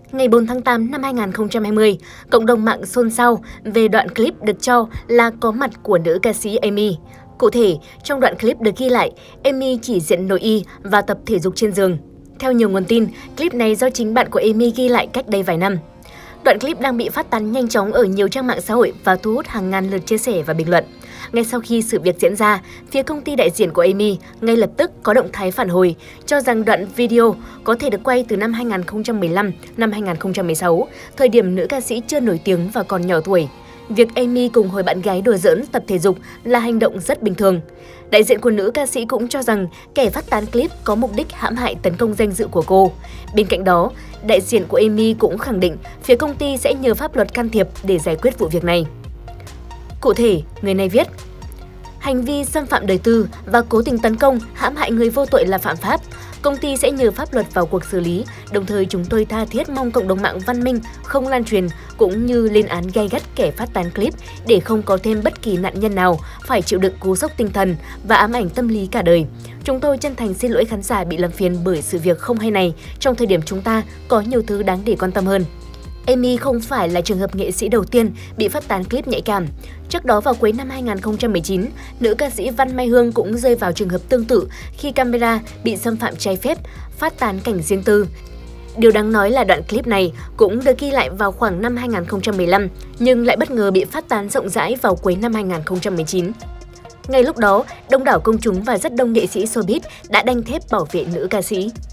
Ngày 4 tháng 8 năm 2020, cộng đồng mạng xôn xao về đoạn clip được cho là có mặt của nữ ca sĩ Amy. Cụ thể, trong đoạn clip được ghi lại, Amy chỉ diện nội y và tập thể dục trên giường. Theo nhiều nguồn tin, clip này do chính bạn của Amy ghi lại cách đây vài năm. Đoạn clip đang bị phát tán nhanh chóng ở nhiều trang mạng xã hội và thu hút hàng ngàn lượt chia sẻ và bình luận. Ngay sau khi sự việc diễn ra, phía công ty đại diện của Amy ngay lập tức có động thái phản hồi, cho rằng đoạn video có thể được quay từ năm 2015, năm 2016, thời điểm nữ ca sĩ chưa nổi tiếng và còn nhỏ tuổi. Việc Amy cùng hồi bạn gái đùa giỡn tập thể dục là hành động rất bình thường. Đại diện của nữ ca sĩ cũng cho rằng kẻ phát tán clip có mục đích hãm hại tấn công danh dự của cô. Bên cạnh đó, đại diện của Amy cũng khẳng định phía công ty sẽ nhờ pháp luật can thiệp để giải quyết vụ việc này. Cụ thể, người này viết: hành vi xâm phạm đời tư và cố tình tấn công, hãm hại người vô tội là phạm pháp. Công ty sẽ nhờ pháp luật vào cuộc xử lý, đồng thời chúng tôi tha thiết mong cộng đồng mạng văn minh không lan truyền cũng như lên án gay gắt kẻ phát tán clip để không có thêm bất kỳ nạn nhân nào phải chịu đựng cú sốc tinh thần và ám ảnh tâm lý cả đời. Chúng tôi chân thành xin lỗi khán giả bị làm phiền bởi sự việc không hay này trong thời điểm chúng ta có nhiều thứ đáng để quan tâm hơn. Amy không phải là trường hợp nghệ sĩ đầu tiên bị phát tán clip nhạy cảm. Trước đó vào cuối năm 2019, nữ ca sĩ Văn Mai Hương cũng rơi vào trường hợp tương tự khi camera bị xâm phạm trái phép, phát tán cảnh riêng tư. Điều đáng nói là đoạn clip này cũng được ghi lại vào khoảng năm 2015, nhưng lại bất ngờ bị phát tán rộng rãi vào cuối năm 2019. Ngay lúc đó, đông đảo công chúng và rất đông nghệ sĩ showbiz đã đanh thép bảo vệ nữ ca sĩ.